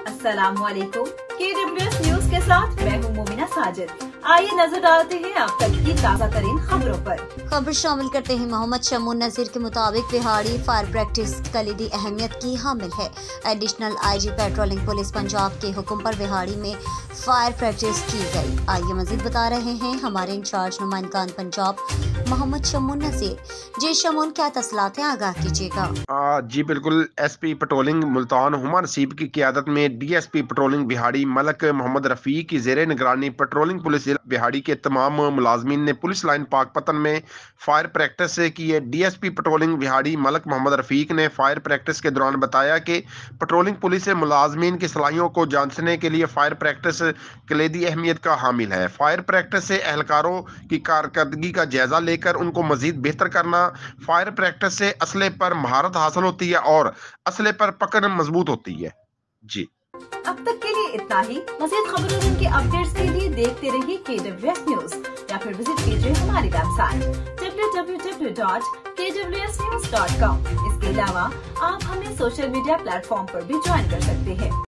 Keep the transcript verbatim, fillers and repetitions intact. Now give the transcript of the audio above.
السلام علیکم، کے ڈبلیو ایس نیوز کے ساتھ میں ہوں مومنہ ساجد۔ آئیے نظر ڈالتے ہیں اب تک کی تازہ ترین خبروں پر۔ خبر شامل کرتے ہیں۔ محمد شمون نذیر کے مطابق وہاڑی فائر پریکٹس کلیدی اہمیت کی حامل ہے۔ Additional I G patrolling police Punjab کے حکم پر وہاڑی میں فائر پریکٹس کی گئی۔ آئیے مزید بتا رہے ہیں ہمارے انچارج نمائندگان پنجاب محمد شمون نذیر۔ جی شمون، کیا تفصیلات ہیں، آگاہ کیجیے گا۔ جی بالکل، ایس پی پیٹرولنگ ملتان ہما نصیب کی قیادت میں D S P patrolling Vehari Malik Muhammad Rafi کی زیر نگرانی پیٹرولنگ پولیس وہاڑی کے تمام ملازمین نے پولیس لائن پاک پتن میں فائر پریکٹس کی ہے۔ D S P patrolling Vehari Malik Muhammad Rafi نے فائر پریکٹس کے دوران بتایا کہ پیٹرولنگ پولیس ملازمین کی صلاحیتوں کو جانچنے کے لیے فائر پریکٹس کلیدی اہمیت کا حامل ہے۔ فائر پریکٹس سے اہلکاروں کی کارکردگی کا جائزہ لے کر ان کو مزید بہتر کرنا، فائر پریکٹس سے اسلحے پر مہارت حاصل ہوتی ہے اور اسلحے پر پکڑ مضبوط ہوتی ہے۔ جی اب تک کے لیے اتنا ہی۔ مزید خبروں اور ان کے اپڈیٹس کے لیے دیکھتے رہیے کے ڈبلیو ایس نیوز یا پھر وزٹ کیجیے ہماری website W W W dot K W S news dot com. اس کے علاوہ آپ ہمیں سوشل میڈیا پلیٹ فارم پر بھی جوائن کر سکتے ہیں۔